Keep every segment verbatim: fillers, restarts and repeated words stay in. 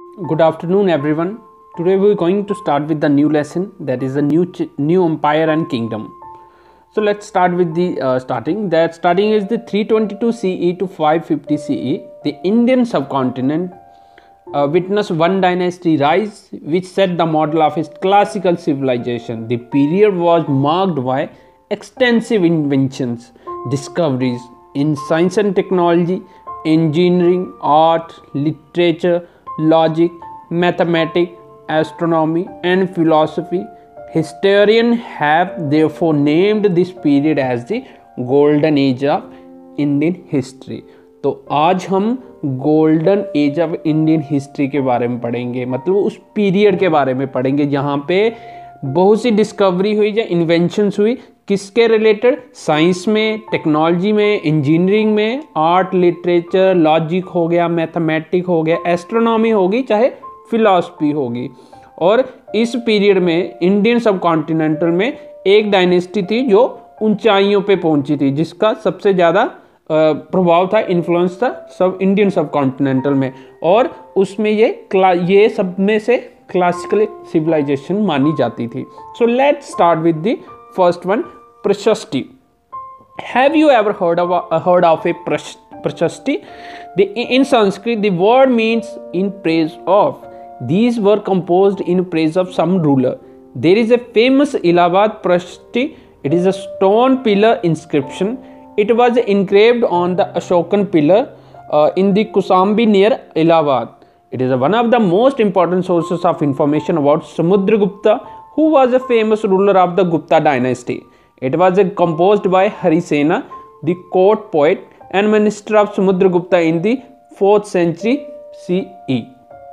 Good afternoon, everyone. Today we're going to start with the new lesson, that is the new ch- new empire and kingdom. So let's start with the uh, starting. That starting is the three twenty-two C E to five fifty C E. The Indian subcontinent uh, witnessed one dynasty rise, which set the model of its classical civilization. The period was marked by extensive inventions, discoveries in science and technology, engineering, art, literature, logic, mathematics, astronomy, and philosophy. Historians have therefore named this period as the golden age of Indian history. तो आज हम golden age of Indian history के बारे में पढ़ेंगे, मतलब उस period के बारे में पढ़ेंगे जहाँ पे बहुत सी डिस्कवरी हुई या इन्वेंशंस हुई, किसके रिलेटेड, साइंस में, टेक्नोलॉजी में, इंजीनियरिंग में, आर्ट, लिटरेचर, लॉजिक हो गया, मैथमेटिक हो गया, एस्ट्रोनॉमी होगी, चाहे फिलॉसफी होगी। और इस पीरियड में इंडियन सब कॉन्टिनेंटल में एक डायनेस्टी थी जो ऊंचाइयों पे पहुंची थी, जिसका सबसे ज़्यादा प्रभाव था, इन्फ्लुएंस था सब इंडियन सब कॉन्टिनेंटल में, और उसमें ये ये सब में से क्लासिकल सिविलाइजेशन मानी जाती थी। So let's start with the first one, प्रशस्ति. Have you ever heard of a, heard of a prashasti? The, in Sanskrit, the word means in praise of. These were composed in praise of some ruler. There is a famous Allahabad prashasti. It is a stone pillar inscription. It was engraved on the Ashokan pillar uh, in the Kusambi near Allahabad. It is one of the most important sources of information about Samudragupta, who was a famous ruler of the Gupta dynasty. It was composed by Harisena, the court poet and minister of Samudragupta in the fourth century C E.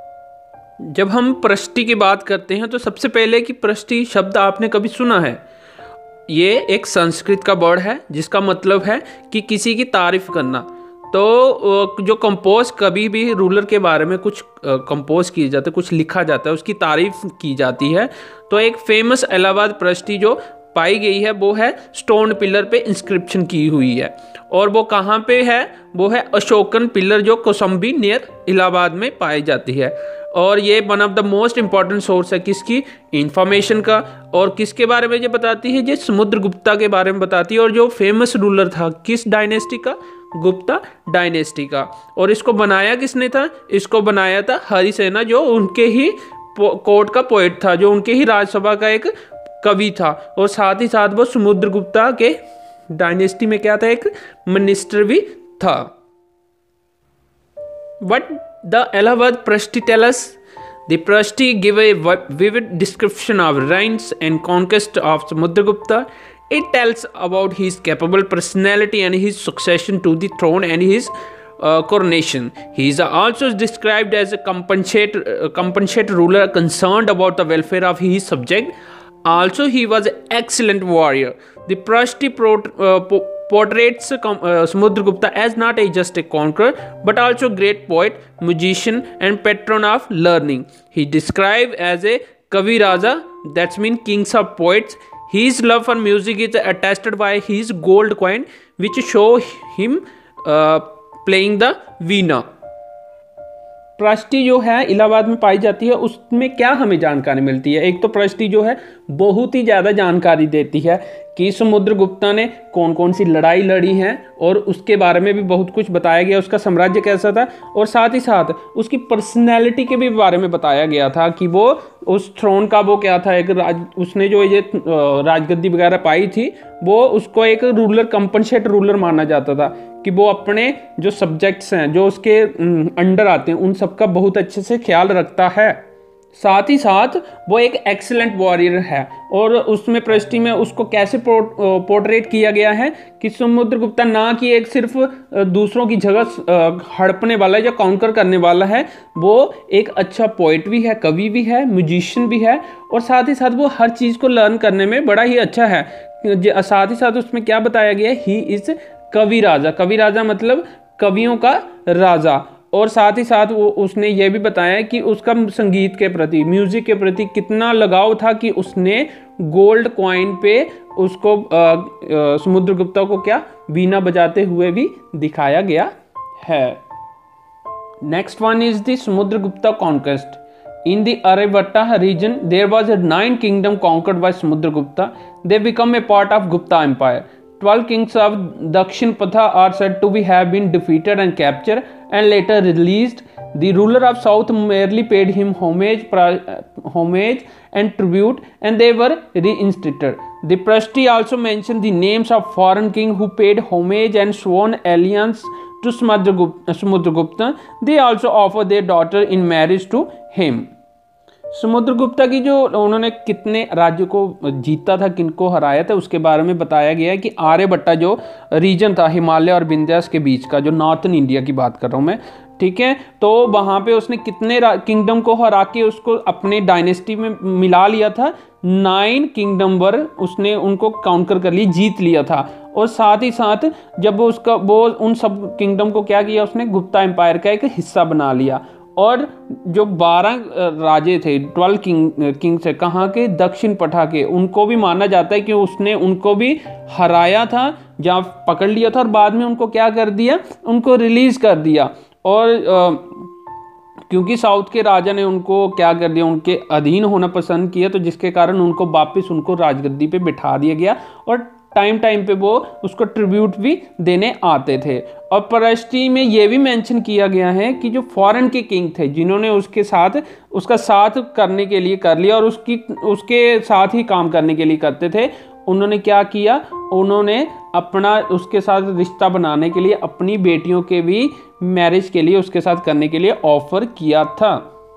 जब हम प्रष्टि की बात करते हैं तो सबसे पहले कि प्रष्टि शब्द आपने कभी सुना है? ये एक संस्कृत का वर्ड है जिसका मतलब है कि किसी की तारीफ करना। तो जो कंपोज कभी भी रूलर के बारे में कुछ कंपोज किया जाता है, कुछ लिखा जाता है, उसकी तारीफ की जाती है। तो एक फेमस इलाहाबाद प्रष्टि जो पाई गई है वो है स्टोन पिलर पे इंस्क्रिप्शन की हुई है, और वो कहाँ पे है? वो है अशोकन पिलर जो कोसंबी नियर इलाहाबाद में पाई जाती है। और ये one of the most important source है किसकी? इंफॉर्मेशन का। और किसके बारे में ये बताती है? ये समुद्रगुप्ता के बारे में बताती है, और जो फेमस रूलर था किस डायनेस्टी का? गुप्ता डायनेस्टी का। और इसको बनाया किसने था? इसको बनाया था हरिसेना, जो उनके ही कोर्ट का पोएट था, जो उनके ही राज्यसभा का एक कवि था, और साथ ही साथ वो समुद्रगुप्ता के डायनेस्टी में क्या था? एक मिनिस्टर भी था। What the Allahabad Prashti tell us? The Prashti give a vivid description of reigns and conquest of Samudragupta. It tells about his capable personality and his succession to the throne and his uh, coronation. He is also described as a compassionate, uh, compassionate ruler concerned about the welfare of his subject. Also, he was an excellent warrior. The Prashti pro- uh, po- portrays uh, Samudragupta as not a just a conqueror, but also great poet, magician, and patron of learning. He described as a Kavi Raja, that means kings of poets. His love for music is attested by his gold coin, which show him uh, playing the veena. प्रष्टि जो है इलाहाबाद में पाई जाती है, उसमें क्या हमें जानकारी मिलती है? एक तो प्रष्टि जो है बहुत ही ज़्यादा जानकारी देती है कि समुद्रगुप्ता ने कौन कौन सी लड़ाई लड़ी हैं, और उसके बारे में भी बहुत कुछ बताया गया, उसका साम्राज्य कैसा था, और साथ ही साथ उसकी पर्सनैलिटी के भी बारे में बताया गया था कि वो उस थ्रोन का वो क्या था, एक राज उसने जो ये राजगद्दी वगैरह पाई थी, वो उसको एक रूलर, कंपनसेट रूलर माना जाता था कि वो अपने जो सब्जेक्ट्स हैं, जो उसके अंडर आते हैं, उन सबका बहुत अच्छे से ख्याल रखता है। साथ ही साथ वो एक एक्सीलेंट वॉरियर है, और उसमें प्रष्टि में उसको कैसे पोर्ट्रेट किया गया है कि समुद्रगुप्ता ना कि एक सिर्फ दूसरों की जगह हड़पने वाला या काउंटर करने वाला है, वो एक अच्छा पोइट भी है, कवि भी है, म्यूजिशियन भी है, और साथ ही साथ वो हर चीज़ को लर्न करने में बड़ा ही अच्छा है। साथ ही साथ उसमें क्या बताया गया है? ही इज़ कवि राजा। कवि राजा मतलब कवियों का राजा। और साथ ही साथ वो उसने ये भी बताया कि उसका संगीत के प्रति, म्यूज़िक के प्रति कितना लगाव था कि उसने गोल्ड कॉइन पे उसको समुद्रगुप्ता को क्या वीणा बजाते हुए भी दिखाया गया है। Next one is the Samudragupta conquest. In the Aryabhatta region, there was a nine kingdom conquered by Samudragupta. They become a part of Gupta Empire. Twelve kings of Dakshinapatha are said to be have been defeated and captured and later released. The ruler of South merely paid him homage, homage and tribute, and they were reinstated. The Prashti also mentioned the names of foreign kings who paid homage and sworn allegiance to Samudragupta. They also offered their daughter in marriage to him. Samudragupta की जो उन्होंने कितने राज्यों को जीता था, किनको हराया था, उसके बारे में बताया गया है कि आर्यभट्टा जो रीजन था हिमालय और विंध्यास के बीच का, जो नॉर्थन इंडिया की बात कर रहा हूँ मैं, ठीक है, तो वहाँ पे उसने कितने किंगडम को हरा के उसको अपने डायनेस्टी में मिला लिया था। नाइन किंगडम वर उसने उनको काउंटर कर ली, जीत लिया था। और साथ ही साथ जब उसका वो उन सब किंगडम को क्या किया, उसने गुप्ता एम्पायर का एक हिस्सा बना लिया। और जो बारह राजे थे, ट्वेल्व किंग किंग्स है, कहाँ के, दक्षिण पथा के, उनको भी माना जाता है कि उसने उनको भी हराया था, जहाँ पकड़ लिया था, और बाद में उनको क्या कर दिया, उनको रिलीज कर दिया। और आ, क्योंकि साउथ के राजा ने उनको क्या कर दिया, उनके अधीन होना पसंद किया, तो जिसके कारण उनको वापस उनको राजगद्दी पे बिठा दिया गया और टाइम टाइम पे वो उसको ट्रिब्यूट भी देने आते थे। और प्रशस्ति में ये भी मेंशन किया गया है कि जो फॉरेन के किंग थे, जिन्होंने उसके साथ उसका साथ करने के लिए कर लिया और उसकी उसके साथ ही काम करने के लिए करते थे, उन्होंने क्या किया, उन्होंने अपना उसके साथ रिश्ता बनाने के लिए अपनी बेटियों के भी मैरिज के लिए उसके साथ करने के लिए ऑफर किया था।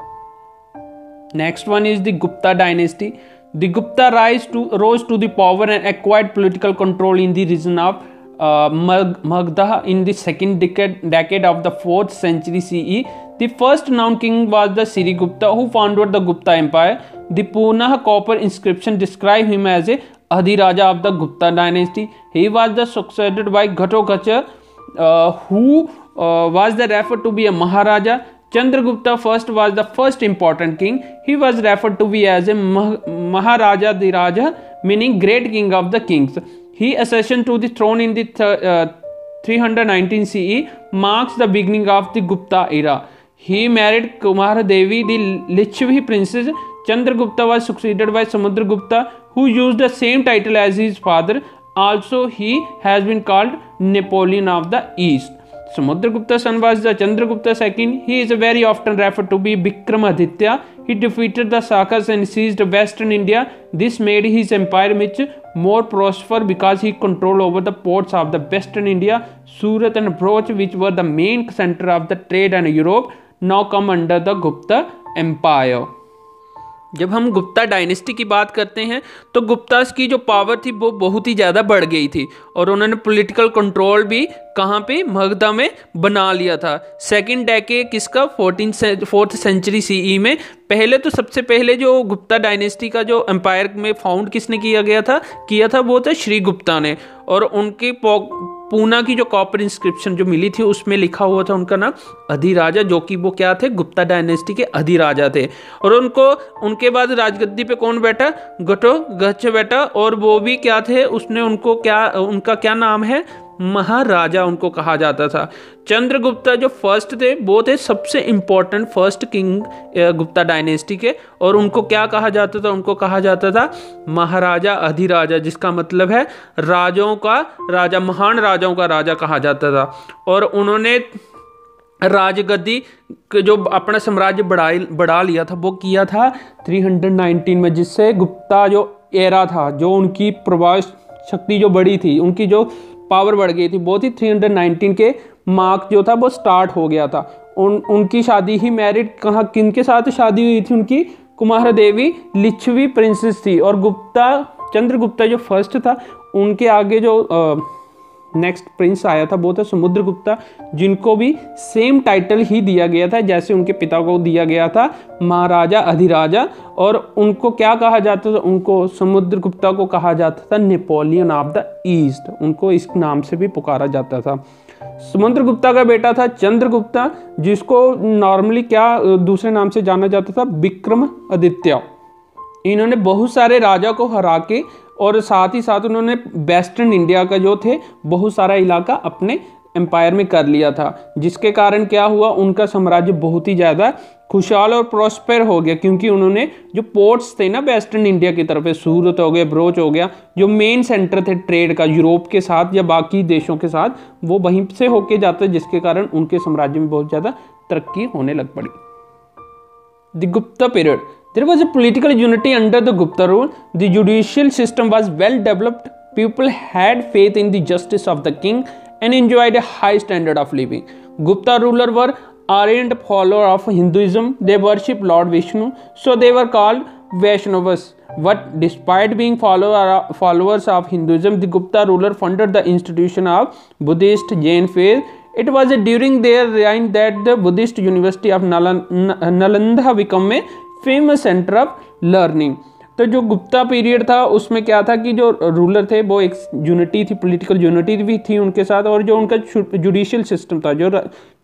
Next one is the Gupta dynasty. The Gupta rise to, rose to the power and acquired political control in the region of uh, Magadha in the second decade, decade of the fourth century C E. The first known king was the Sririgupta, who founded the Gupta Empire. The Punah copper inscription describe him as a Adhiraja of the Gupta dynasty. He was the succeeded by Ghatotkacha, uh, who uh, was the referred to be a Maharaja. Chandragupta first was the first important king. He was referred to be as a Maharaja Dhiraja, meaning great king of the kings. He ascended to the throne in the th uh, three nineteen C E, marks the beginning of the Gupta era. He married Kumara Devi, the Lichvi princess. Chandragupta was succeeded by Samudragupta, who used the same title as his father. Also, he has been called Napoleon of the East. Samudragupta's son was the Chandragupta second. He is very often referred to be Vikramaditya. He defeated the Sakas and seized western India. This made his empire much more prosperous because he controlled over the ports of the western India. Surat and Bhuj, which were the main center of the trade and Europe, now come under the Gupta Empire. जब हम Gupta dynasty की बात करते हैं तो गुप्तास की जो power थी वो बहुत ही ज़्यादा बढ़ गई थी और उन्होंने पॉलिटिकल कंट्रोल भी कहाँ पे, मगधा में बना लिया था। सेकंड डेकेड किसका, फोर्टीन फोर्थ सेंचुरी सीई में। पहले तो सबसे पहले जो गुप्ता डायनेस्टी का जो एम्पायर में फाउंड किसने किया गया था किया था वो था श्री गुप्ता ने। और उनके पूना की जो कॉपर इंस्क्रिप्शन जो मिली थी उसमें लिखा हुआ था उनका नाम अधिराजा, जो कि वो क्या थे, गुप्ता डायनेस्टी के अधिराजा थे। और उनको उनके बाद राजगद्दी पे कौन बैठा, घटोत्कच बैठा, और वो भी क्या थे, उसने उनको क्या, उनका क्या नाम है, महाराजा उनको कहा जाता था। चंद्रगुप्ता जो फर्स्ट थे वो थे सबसे important first king Gupta dynasty के, और उनको क्या कहा जाता था, उनको कहा जाता था महाराजा अधिराजा, जिसका मतलब है राजाओं का राजा, महान राजाओं का राजा कहा जाता था। और उन्होंने राजगद्दी जो अपना साम्राज्य बढ़ा बढ़ा लिया था वो किया था तीन सौ उन्नीस में, जिससे गुप्ता जो एरा था, जो उनकी प्रभाव शक्ति जो बढ़ी थी, उनकी जो पावर बढ़ गई थी, वो थी तीन सौ उन्नीस के मार्क जो था वो स्टार्ट हो गया था। उन उनकी शादी ही मैरिड कहाँ, किन के साथ शादी हुई थी उनकी, कुमार देवी लिच्छवी प्रिंसेस थी। और गुप्ता चंद्रगुप्ता जो फर्स्ट था उनके आगे जो नेक्स्ट प्रिंस आया था वो था समुद्रगुप्ता, जिनको भी सेम टाइटल ही दिया गया था जैसे उनके पिता को दिया गया था, महाराजा अधिराजा। और उनको क्या कहा जाता था, उनको समुद्रगुप्ता को कहा जाता था नेपोलियन ऑफ द ईस्ट, उनको इस नाम से भी पुकारा जाता था। समुद्रगुप्ता का बेटा था चंद्रगुप्ता, जिसको नॉर्मली क्या दूसरे नाम से जाना जाता था, विक्रमादित्य। इन्होंने बहुत सारे राजा को हरा के और साथ ही साथ उन्होंने वेस्टर्न इंडिया का जो थे बहुत सारा इलाका अपने एम्पायर में कर लिया था, जिसके कारण क्या हुआ, उनका साम्राज्य बहुत ही ज़्यादा खुशहाल और प्रॉस्पर हो गया, क्योंकि उन्होंने जो पोर्ट्स थे ना वेस्टर्न इंडिया की तरफ, सूरत हो गया, बरोच हो गया, जो मेन सेंटर थे ट्रेड का यूरोप के साथ या बाकी देशों के साथ, वो वहीं से होके जाते, जिसके कारण उनके साम्राज्य में बहुत ज़्यादा तरक्की होने लग पड़ी। The Gupta period, there was a political unity under the Gupta rule. The judicial system was well developed. People had faith in the justice of the king and enjoyed a high standard of living. Gupta rulers were ardent followers of Hinduism. They worshipped Lord Vishnu, so they were called Vaishnavas. But despite being follower, followers of Hinduism, the Gupta ruler funded the institution of Buddhist Jain faith. It was during their reign that the Buddhist University of Nalanda became a famous centre of learning. तो जो Gupta period था उसमें क्या था कि जो ruler थे वो एक यूनिटी थी, पॉलिटिकल यूनिटी भी थी उनके साथ, और जो उनका जुडिशियल सिस्टम था, जो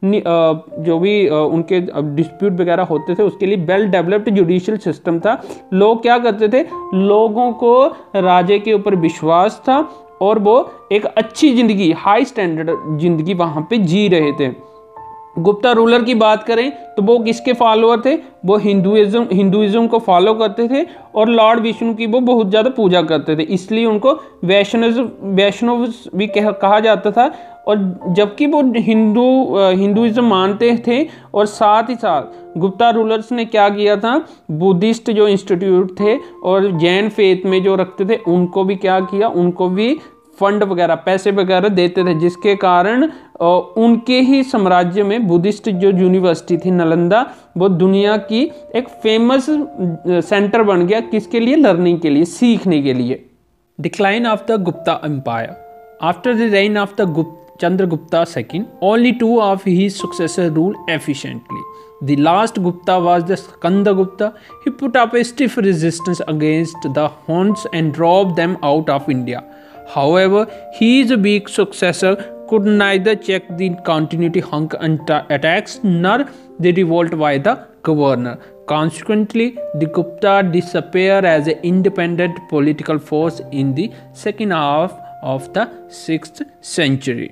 जो भी उनके डिस्प्यूट वगैरह होते थे उसके लिए वेल डेवलप्ड जुडिशियल सिस्टम था। लोग क्या करते थे, लोगों को राजे के ऊपर विश्वास था और वो एक अच्छी ज़िंदगी, हाई स्टैंडर्ड ज़िंदगी वहाँ पे जी रहे थे। गुप्ता रूलर की बात करें तो वो किसके फॉलोअर थे, वो हिंदुइज्म हिंदुइज्म को फॉलो करते थे और लॉर्ड विष्णु की वो बहुत ज़्यादा पूजा करते थे, इसलिए उनको वैष्णव वैष्णव भी कह, कहा जाता था। और जबकि वो हिंदू हिंदुइज्म मानते थे, और साथ ही साथ गुप्ता रूलर्स ने क्या किया था, बुद्धिस्ट जो इंस्टीट्यूट थे और जैन फेथ में जो रखते थे उनको भी क्या किया, उनको भी फंड वगैरह, पैसे वगैरह देते थे, जिसके कारण उनके ही साम्राज्य में बुद्धिस्ट जो यूनिवर्सिटी थी नालंदा, वो दुनिया की एक फेमस सेंटर बन गया, किसके लिए, लर्निंग के लिए, सीखने के लिए। Decline of the Gupta empire, after the reign of the Chandragupta second, only two of his successor rule efficiently. The last Gupta was the Skandagupta. He put up a stiff resistance against the Huns and drove them out of India. However, his weak successor could neither check the continuity Hun attacks nor the revolt by the governor. Consequently, the Gupta disappeared as an independent political force in the second half of the sixth century.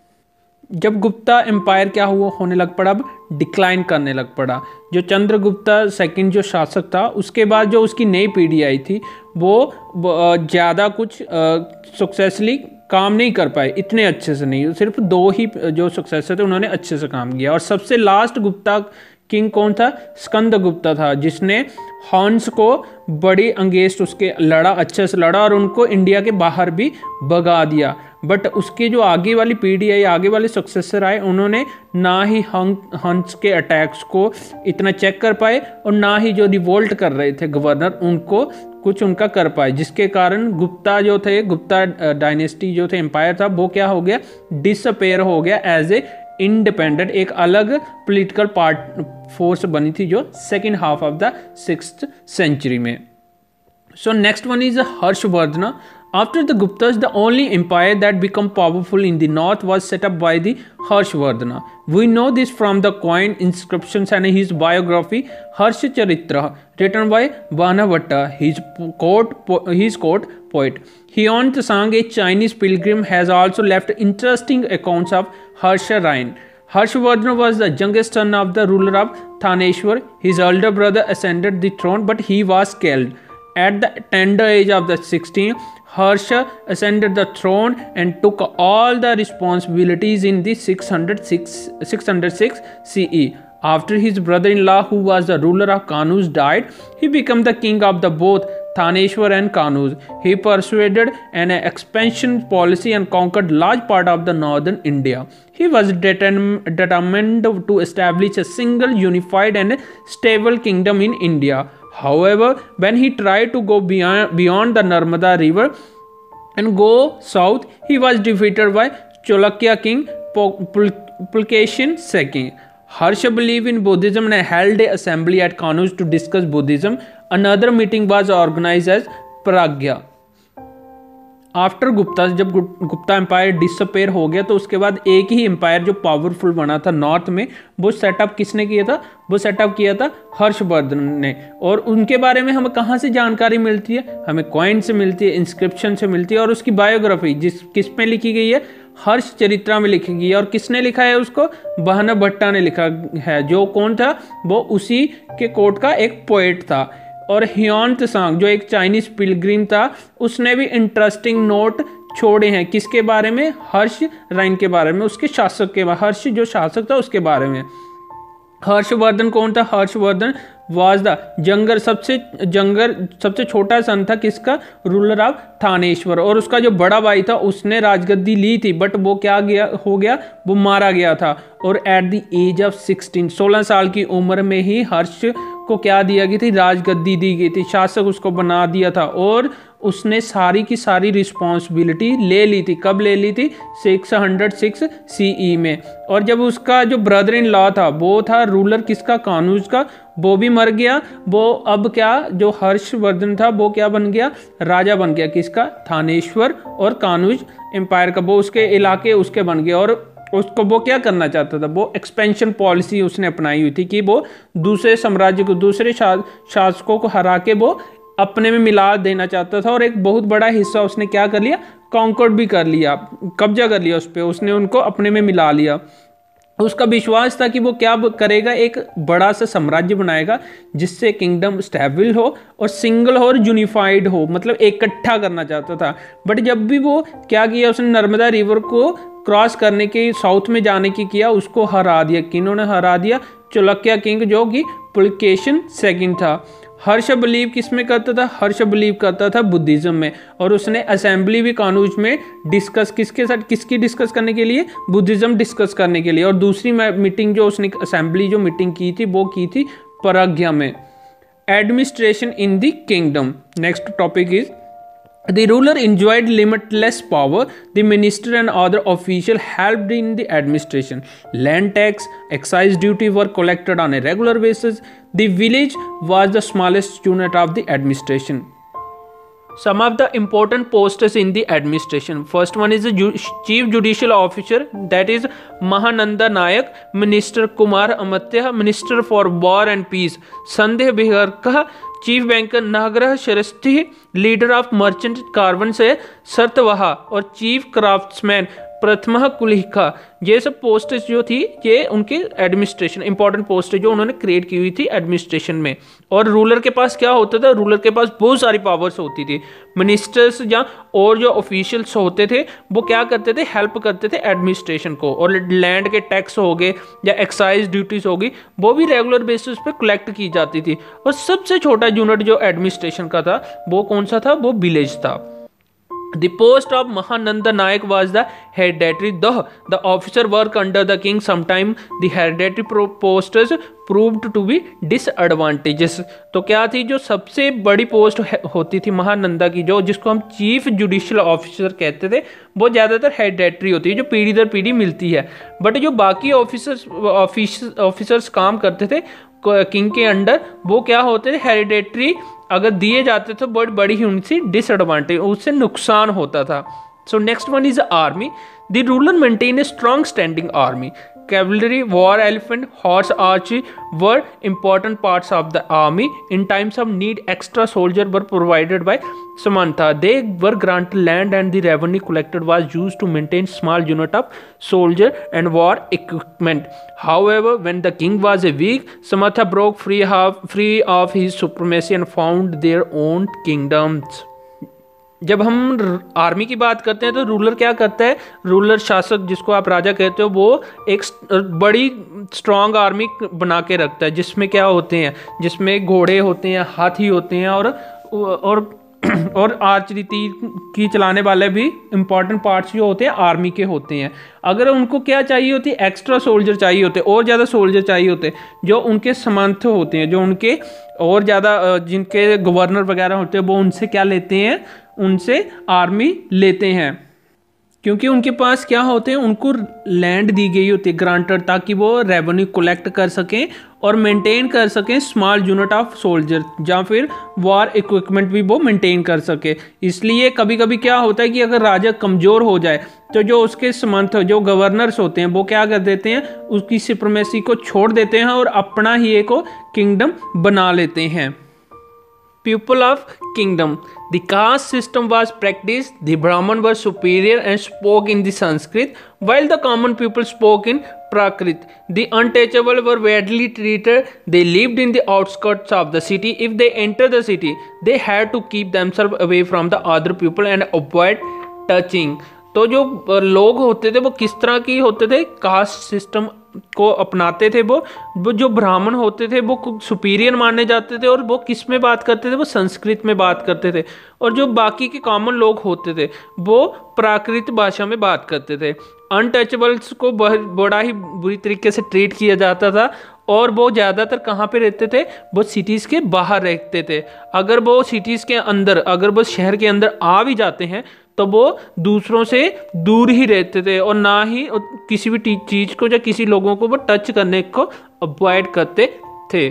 जब Gupta empire क्या हुआ होने लग पड़ा, अब decline करने लग पड़ा। जो चंद्रगुप्ता सेकंड जो शासक था, उसके बाद जो उसकी नई पीढ़ी आई थी वो ज़्यादा कुछ सक्सेसफुली काम नहीं कर पाए, इतने अच्छे से नहीं, सिर्फ दो ही जो सक्सेसर थे उन्होंने अच्छे से काम किया। और सबसे लास्ट गुप्ता किंग कौन था, स्कंदगुप्ता था, जिसने हॉन्स को बड़ी अंगेस्ट उसके लड़ा, अच्छे से लड़ा और उनको इंडिया के बाहर भी भगा दिया। बट उसके जो आगे वाली पीढ़ी आई, आगे वाले सक्सेसर आए, उन्होंने ना ही हंस के अटैक्स को इतना चेक कर पाए और ना ही जो रिवोल्ट कर रहे थे गवर्नर उनको कुछ उनका कर पाए, जिसके कारण गुप्ता जो थे, गुप्ता डायनेस्टी जो थे, एम्पायर था, वो क्या हो गया, डिसअपेयर हो गया एज ए इंडिपेंडेंट, एक अलग पॉलिटिकल पार्ट फोर्स बनी थी जो second half of the sixth century में। So next one is Harshavardhan. After the Guptas, the only empire that became powerful in the north was set up by the Harshvardhana. We know this from the coin inscriptions and his biography, Harshcharitra, written by Banavatta, his court, his court poet. Huan Tsang, a Chinese pilgrim, has also left interesting accounts of Harsharine. Harshvardhana was the youngest son of the ruler of Thaneshwar. His elder brother ascended the throne, but he was killed. At the tender age of the sixteen, Harsha ascended the throne and took all the responsibilities in the six hundred six C E. After his brother-in-law, who was the ruler of Kanauj, died, he became the king of the both Thaneshwar and Kanauj. He pursued an expansion policy and conquered large part of the northern India. He was determined to establish a single, unified and stable kingdom in India. However, when he tried to go beyond, beyond the Narmada river and go south, he was defeated by Cholakya king Pulkeshin the second. Harsha believed in Buddhism and held an assembly at Kanauj to discuss Buddhism. Another meeting was organized as Pragya. After Gupta, जब Gupta empire disappear हो गया तो उसके बाद एक ही empire जो powerful बना था नॉर्थ में, वो सेटअप किसने किया था, वो सेटअप किया था हर्षवर्धन ने। और उनके बारे में हमें कहाँ से जानकारी मिलती है, हमें कॉइन से मिलती है, इंस्क्रिप्शन से मिलती है, और उसकी बायोग्राफी जिस किस पे लिखी गई है, हर्ष चरित्रा में लिखी गई है। और किसने लिखा है उसको? बहना भट्टा ने लिखा है, जो कौन था? वो उसी के कोर्ट का एक पोएट था। और ह्योन त्सांग जो एक चाइनीज पिलग्रिम था, उसने भी इंटरेस्टिंग नोट छोड़े हैं। किसके बारे में? हर्ष राइन के बारे में, उसके शासक के बारे, हर्ष जो शासक था उसके बारे में। हर्षवर्धन कौन था? हर्षवर्धन वाज द जंगर सबसे जंगर सबसे छोटा सन था किसका? Ruler of Thanesar. और उसका जो बड़ा भाई था उसने राजगद्दी ली थी, बट वो क्या गया हो गया? वो मारा गया था। और at the age of sixteen, सोलह साल की उम्र में ही हर्ष को क्या दिया गई थी? राजगद्दी दी गई थी, शासक उसको बना दिया था। और उसने सारी की सारी रिस्पॉन्सिबिलिटी ले ली थी। कब ले ली थी? सिक्स हंड्रेड सिक्स सीई में। और जब उसका जो ब्रदर इन लॉ था वो था रूलर किसका? कानूज का, वो भी मर गया। वो अब क्या, जो हर्षवर्धन था वो क्या बन गया? राजा बन गया। किसका? थानेश्वर और कानूज एम्पायर का, वो उसके इलाके उसके बन गया। और उसको वो क्या करना चाहता था? वो एक्सपेंशन पॉलिसी उसने अपनाई हुई थी कि वो दूसरे साम्राज्य को, दूसरे शासकों को हरा के वो अपने में मिला देना चाहता था। और एक बहुत बड़ा हिस्सा उसने क्या कर लिया? कॉन्कर्ड भी कर लिया, कब्जा कर लिया उस पर, उसने उनको अपने में मिला लिया। उसका विश्वास था कि वो क्या करेगा? एक बड़ा सा साम्राज्य बनाएगा जिससे किंगडम स्टेबल हो और सिंगल हो और यूनिफाइड हो, मतलब इकट्ठा करना चाहता था। बट जब भी वो क्या किया, उसने नर्मदा रिवर को क्रॉस करने के, साउथ में जाने की किया, उसको हरा दिया। किन्होंने हरा दिया? चालुक्य किंग जो कि पुलकेशिन सेकंड था। हर्ष बिलीव किस में करता था? हर्ष बिलीव करता था बुद्धिज्म में। और उसने असेंबली भी कानूज में डिस्कस किसके साथ, किसकी डिस्कस करने के लिए? बुद्धिज्म डिस्कस करने के लिए। और दूसरी मीटिंग जो उसने असेंबली जो मीटिंग की थी वो की थी प्रज्ञा में। Administration in the kingdom. Next topic is the ruler enjoyed limitless power. The minister and other officials helped in the administration. Land tax, excise duty were collected on a regular basis. The village was the smallest unit of the administration. Some of the important posts in the administration. First one is the Ju- Chief Judicial Officer, that is Mahananda Nayak. Minister Kumar Amatya, Minister for War and Peace Sandeh Biharka. Chief banker नागरह शरस्थी, leader of merchant caravan से सरतवाहा, और chief craftsman प्रथमा कुलिका। ये सब post जो थी ये उनके एडमिनिस्ट्रेशन इंपॉर्टेंट पोस्ट जो उन्होंने क्रिएट की हुई थी एडमिनिस्ट्रेशन में। और रूलर के पास क्या होता था? रूलर के पास बहुत सारी पावर्स होती थी। मिनिस्टर्स या और जो ऑफिशियल्स होते थे वो क्या करते थे? हेल्प करते थे एडमिनिस्ट्रेशन को। और लैंड के टैक्स हो गए या एक्साइज ड्यूटीज होगी वो भी रेगुलर बेसिस पे कलेक्ट की जाती थी। और सबसे छोटा यूनिट जो एडमिनिस्ट्रेशन का था वो कौन सा था? वो विलेज था। The post of Mahananda Nayak was the hereditary. Though the officer work under the king, sometimes the hereditary posts proved to be disadvantageous. तो क्या थी? जो सबसे बड़ी पोस्ट होती थी महानंदा की, जो जिसको हम चीफ जुडिशियल ऑफिसर कहते थे, वो ज़्यादातर हेरिडेटरी होती है, जो पीढ़ी दर पीढ़ी मिलती है। बट जो बाकी ऑफिसर्स ऑफिसर्स काम करते थे किंग के अंडर, वो क्या होते थे? हेरिडेटरी अगर दिए जाते तो बड़ी बड़ी ही उनसे डिसएडवांटेज, उससे नुकसान होता था। So next one is army. The ruler maintain a strong standing army. Cavalry, war elephant, horse archery were important parts of the army. In times of need, extra soldiers were provided by Samantha. They were granted land and the revenue collected was used to maintain small unit of soldier and war equipment. However, when the king was weak, Samantha broke free of, free of his supremacy and found their own kingdoms. जब हम army की बात करते हैं तो ruler क्या करता है? रूलर शासक जिसको आप राजा कहते हो, वो एक बड़ी स्ट्रॉन्ग आर्मी बना के रखता है, जिसमें क्या होते हैं? जिसमें घोड़े होते हैं, हाथी होते हैं, और और और आर्चरी तीर की चलाने वाले भी इंपॉर्टेंट पार्ट्स जो होते हैं आर्मी के होते हैं। अगर उनको क्या चाहिए होती है? एक्स्ट्रा सोल्जर चाहिए होते, और ज़्यादा सोल्जर चाहिए होते जो उनके समर्थ होते हैं, जो उनके और ज़्यादा जिनके गवर्नर वगैरह होते हैं, वो उनसे क्या लेते हैं? उनसे आर्मी लेते हैं, क्योंकि उनके पास क्या होते हैं? उनको लैंड दी गई होती है ग्रांटेड, ताकि वो रेवेन्यू कलेक्ट कर सकें और मेंटेन कर सकें स्मॉल यूनिट ऑफ सोल्जर, या फिर वॉर इक्विपमेंट भी वो मेंटेन कर सके। इसलिए कभी कभी क्या होता है कि अगर राजा कमज़ोर हो जाए तो जो उसके समंथ जो गवर्नर्स होते हैं वो क्या कर देते हैं? उसकी सुप्रीमेसी को छोड़ देते हैं और अपना ही एक किंगडम बना लेते हैं। People of kingdom. The caste system was practiced. The Brahman were superior and spoke in the Sanskrit, while the common people spoke in Prakrit. The untouchable were badly treated. They lived in the outskirts of the city. If they entered the city, they had to keep themselves away from the other people and avoid touching. तो जो लोग होते थे वो किस तरह की होते थे, कास्ट सिस्टम को अपनाते थे। वो वो जो ब्राह्मण होते थे वो सुपीरियर माने जाते थे और वो किस में बात करते थे, वो संस्कृत में बात करते थे। और जो बाकी के कॉमन लोग होते थे वो प्राकृत भाषा में बात करते थे। अनटचेबल्स को बड़ा ही बुरी तरीके से ट्रीट किया जाता था और वो ज़्यादातर कहाँ पे रहते थे, वो सिटीज़ के बाहर रहते थे। अगर वो सिटीज़ के अंदर, अगर वो शहर के अंदर आ भी जाते हैं तो वो दूसरों से दूर ही रहते थे और ना ही किसी भी चीज़ को या किसी लोगों को वो टच करने को अवॉइड करते थे।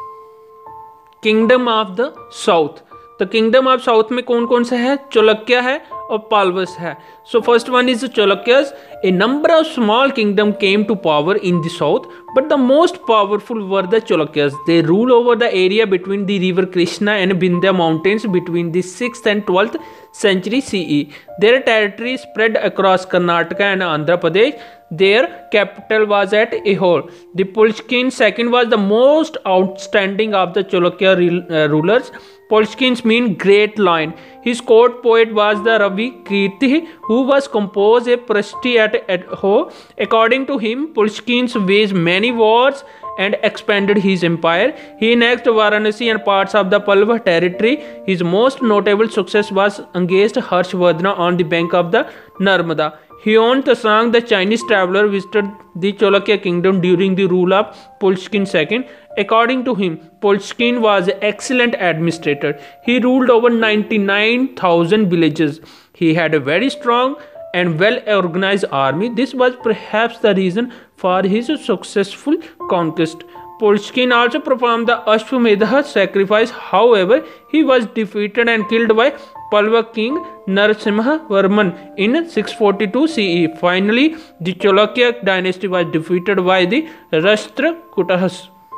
किंगडम ऑफ द साउथ, तो किंगडम ऑफ साउथ में कौन कौन सा है, चोलक्य है और पालवस है। So first one is Chalukyas. A number of small kingdom came to power in the south, but the most powerful were the Chalukyas. They rule over the area between the river Krishna and Vindhya mountains between the sixth and twelfth century C E. Their territory spread across Karnataka and Andhra Pradesh. Their capital was at Ehore. The Pushkin second was the most outstanding of the Cholukya uh, rulers. Pushkins mean great lion. His court poet was the Ravi Kirti, who was composed a prosody at Ehore. According to him, Pushkins waged many wars and expanded his empire. He annexed Varanasi and parts of the Pallava territory. His most notable success was against Harshvardhana on the bank of the Narmada. Huon Tsang, the Chinese traveler, visited the Cholukya kingdom during the rule of Pushkin the second. According to him, Pushkin was an excellent administrator. He ruled over ninety-nine thousand villages. He had a very strong and well-organized army. This was perhaps the reason for his successful conquest. Pushkin also performed the Ashwamedha sacrifice. However, he was defeated and killed by Pallava king Narasimha Varman in six forty-two C E. Finally, the Cholukya dynasty was defeated by the Rashtrakutas.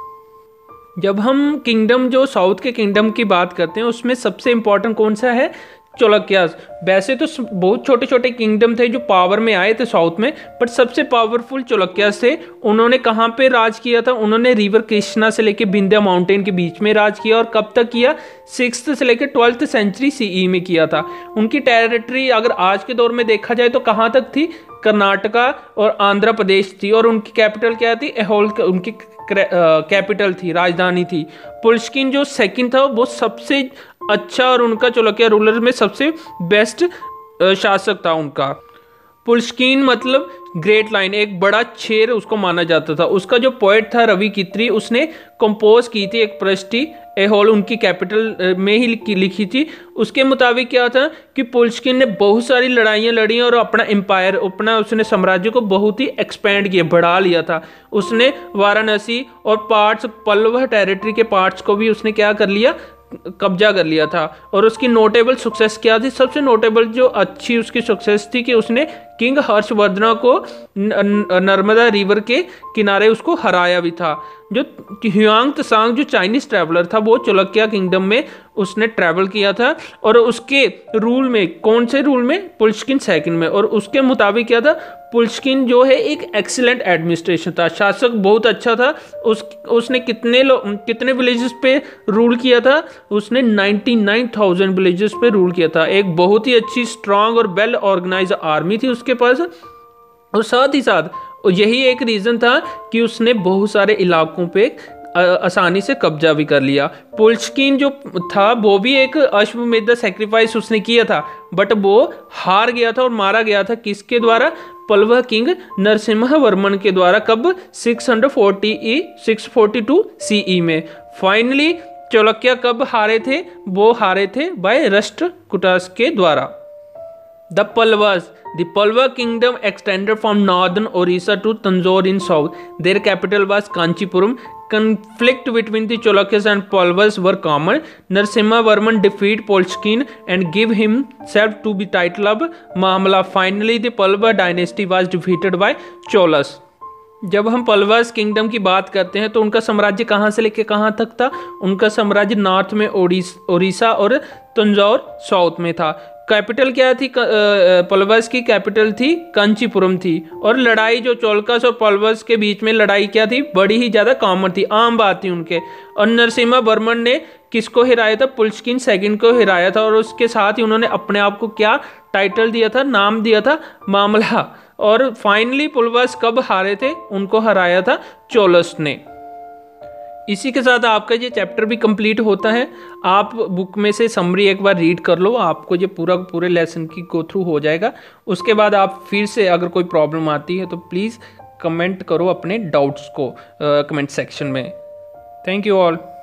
जब हम kingdom, जो south के kingdom की बात करते हैं, उसमें सबसे इम्पोर्टेंट कौन सा है, चोलक्यास। वैसे तो बहुत छोटे छोटे किंगडम थे जो पावर में आए थे साउथ में, बट सबसे पावरफुल चोलक्यास थे। उन्होंने कहाँ पे राज किया था, उन्होंने रिवर कृष्णा से लेके विंध्या माउंटेन के बीच में राज किया। और कब तक किया, सिक्स्थ से लेकर ट्वेल्थ सेंचुरी सीई में किया था। उनकी टेरिटरी अगर आज के दौर में देखा जाए तो कहाँ तक थी, कर्नाटका और आंध्र प्रदेश थी। और उनकी कैपिटल क्या थी, एहोल उनकी कैपिटल थी, राजधानी थी। पुष्किन जो सेकंड था वो सबसे अच्छा और उनका चोलक्या रूलर में सबसे बेस्ट शासक था उनका। पुष्किन मतलब ग्रेट लाइन, एक बड़ा शेर उसको माना जाता था। उसका जो पोएट था रवि कित्री, उसने कंपोज की थी एक प्रस्टी एहोल उनकी कैपिटल में ही लिखी थी। उसके मुताबिक क्या था कि पुष्किन ने बहुत सारी लड़ाइयाँ लड़ी और अपना एम्पायर, अपना उसने साम्राज्य को बहुत ही एक्सपेंड किया, बढ़ा लिया था। उसने वाराणसी और पार्ट्स पल्लव टेरिटरी के पार्ट्स को भी उसने क्या कर लिया, कब्जा कर लिया था। और उसकी नोटेबल सक्सेस क्या थी, सबसे नोटेबल जो अच्छी उसकी सक्सेस थी कि उसने किंग हर्षवर्धन को नर्मदा रिवर के किनारे उसको हराया भी था। जो ह्युआंग त्सांग जो चाइनीज ट्रैवलर था वो चोलक्या किंगडम में उसने ट्रैवल किया था और उसके रूल में, कौन से रूल में, पुष्किन सेकंड में। और उसके मुताबिक क्या था, पुष्किन जो है एक एक्सीलेंट एडमिनिस्ट्रेशन था, शासक बहुत अच्छा था। उस उसने कितने कितने विलेजेस पे रूल किया था, उसने निन्यानवे हज़ार विलेजेस पे रूल किया था। एक बहुत ही अच्छी स्ट्रांग और वेल ऑर्गेनाइज आर्मी थी उसके पास। और साथ ही साथ यही एक रीज़न था कि उसने बहुत सारे इलाकों पे आसानी से कब्जा भी कर लिया। पुष्किन जो था वो भी एक अश्वमेध सेक्रीफाइस उसने किया था, बट वो हार गया था और मारा गया था किसके द्वारा, पल्लव किंग नरसिम्हा वर्मन के द्वारा। कब, सिक्स फोर्टी टू सीई में। फाइनली चोलक्या कब हारे थे, वो हारे थे बाय राष्ट्रकूटास के द्वारा। The Pallavas. The Pallava kingdom extended from northern Orissa to Tanjore in south. Their capital was Kanchipuram. Conflict between the Cholukyas and Pallavas were common. Narasimha Varman defeated Pushkin and gave himself to the title of Mahamala. Finally, the Pallava dynasty was defeated by Cholas. जब हम Pallavas kingdom की बात करते हैं तो उनका साम्राज्य कहाँ से लेके कहाँ तक था? उनका साम्राज्य नॉर्थ में ओडिस ओडिशा और तंजौर साउथ में था। कैपिटल क्या थी? पल्लवास की कैपिटल थी कांचीपुरम थी। और लड़ाई जो चोलकास और पल्लवास के बीच में लड़ाई क्या थी? बड़ी ही ज़्यादा कॉमन थी, आम बात थी उनके। और नरसिम्हा वर्मन ने किसको हिराया था? पुलस्किन सेकंड को हिराया था। और उसके साथ ही उन्होंने अपने आप को क्या टाइटल दिया था, नाम दिया था? मामला। और फाइनली पल्लवास कब हारे थे? उनको हराया था चोलस ने। इसी के साथ आपका ये चैप्टर भी कंप्लीट होता है। आप बुक में से समरी एक बार रीड कर लो, आपको ये पूरा पूरे लेसन की गो थ्रू हो जाएगा। उसके बाद आप फिर से अगर कोई प्रॉब्लम आती है तो प्लीज़ कमेंट करो अपने डाउट्स को कमेंट सेक्शन में। Thank you all.